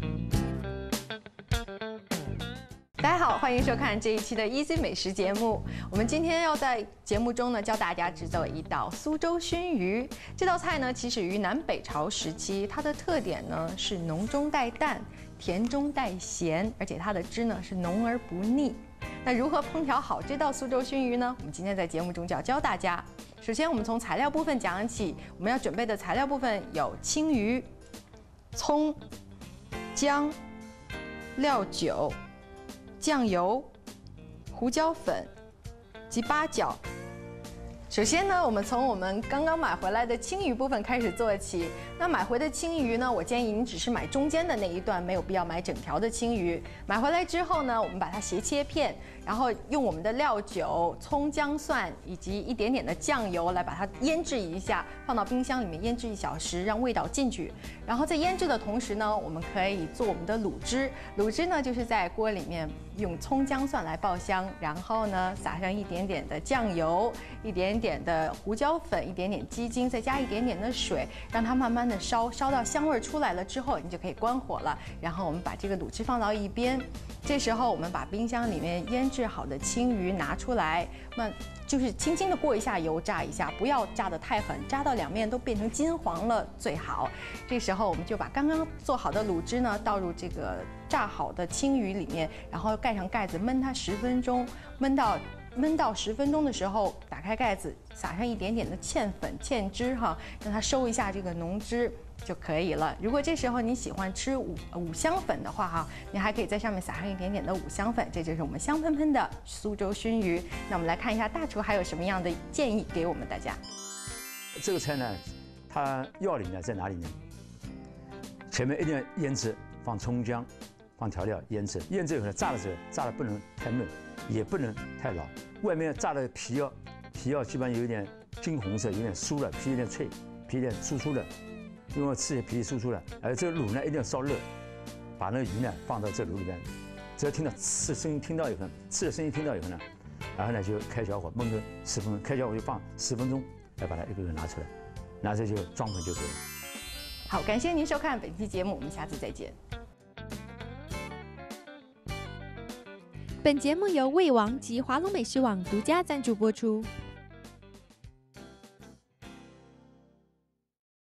大家好，欢迎收看这一期的 Easy 美食节目。我们今天要在节目中呢教大家制作一道苏州熏鱼。这道菜呢起始于南北朝时期，它的特点呢是浓中带淡，甜中带咸，而且它的汁呢是浓而不腻。那如何烹调好这道苏州熏鱼呢？我们今天在节目中就要教大家。首先，我们从材料部分讲起，我们要准备的材料部分有青鱼、葱、姜、料酒、酱油、胡椒粉及八角。首先呢，我们从我们刚刚买回来的青鱼部分开始做起。那买回的青鱼呢，我建议你只是买中间的那一段，没有必要买整条的青鱼。买回来之后呢，我们把它斜切片，然后用我们的料酒、葱、姜、蒜以及一点点的酱油来把它腌制一下，放到冰箱里面腌制1小时，让味道进去。然后在腌制的同时呢，我们可以做我们的卤汁。卤汁呢，就是在锅里面用葱、姜、蒜来爆香，然后呢撒上一点点的酱油，一点点的胡椒粉，一点点鸡精，再加一点点的水，让它慢慢的烧到香味出来了之后，你就可以关火了。然后我们把这个卤汁放到一边。这时候我们把冰箱里面腌制好的青鱼拿出来，就是轻轻的过一下油，炸一下，不要炸得太狠，炸到两面都变成金黄了最好。这时候我们就把刚刚做好的卤汁呢倒入这个炸好的青鱼里面，然后盖上盖子焖它10分钟，焖到10分钟的时候，打开盖子，撒上一点点的芡粉、芡汁哈，让它收一下这个浓汁就可以了。如果这时候你喜欢吃五香粉的话哈，你还可以在上面撒上一点点的五香粉，这就是我们香喷喷的苏州熏鱼。那我们来看一下大厨还有什么样的建议给我们大家。 这个菜呢，它要领呢在哪里呢？前面一定要腌制，放葱姜，放调料腌制。腌制以后呢，炸的时候炸的不能太嫩，也不能太老。外面炸的皮要基本上有点金红色，有点酥了，皮有点脆，皮有点酥的。因为吃起皮酥的，而这个卤呢一定要烧热，把那个鱼呢放到这卤里面，只要听到刺声音听到以后，刺的声音听到以后呢，然后呢就开小火焖个10分钟，开小火就放10分钟，再把它一个个拿出来，拿出来就装盆就可以了。 好，感谢您收看本期节目，我们下次再见。 本节目由味王及华龙美食网独家赞助播出。